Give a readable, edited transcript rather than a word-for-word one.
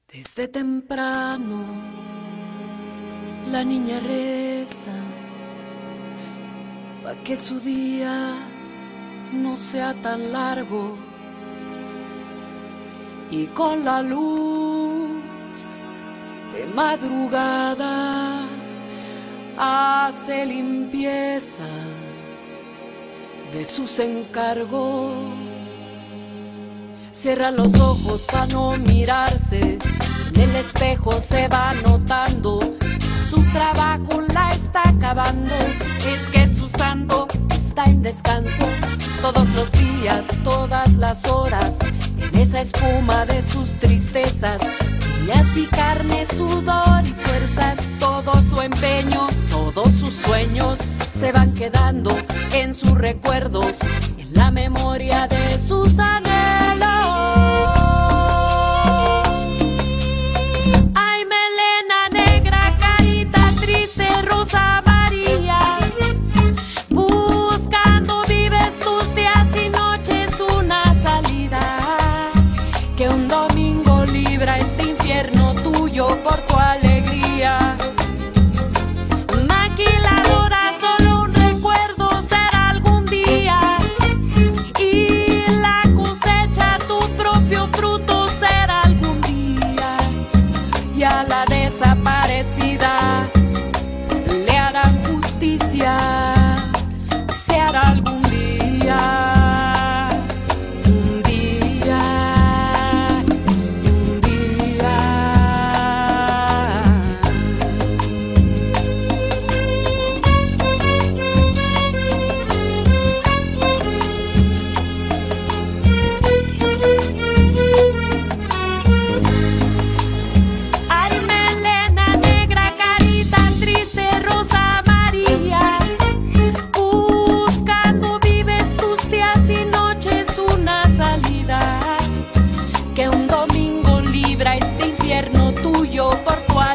Desde temprano la niña reza pa' que su día no sea tan largo, y con la luz de madrugada hace limpieza de sus encargos. Cierra los ojos para no mirarse, en el espejo se va notando, su trabajo la está acabando, es que su santo está en descanso. Todos los días, todas las horas, en esa espuma de sus tristezas, uñas y carne, sudor y fuerzas, todo su empeño, todos sus sueños se van quedando en sus recuerdos, en la memoria de sus anhelos. Ay, melena negra, carita triste, Rosa María, buscando vives tus días y noches una salida, que un domingo libra este infierno tuyo por tu alegría. Maquiladora, solo un recuerdo será algún día, y la cosecha tu propio fruto será algún día, y a la desaparecida le harán justicia, se hará algún día. Que un domingo libra este infierno tuyo por tu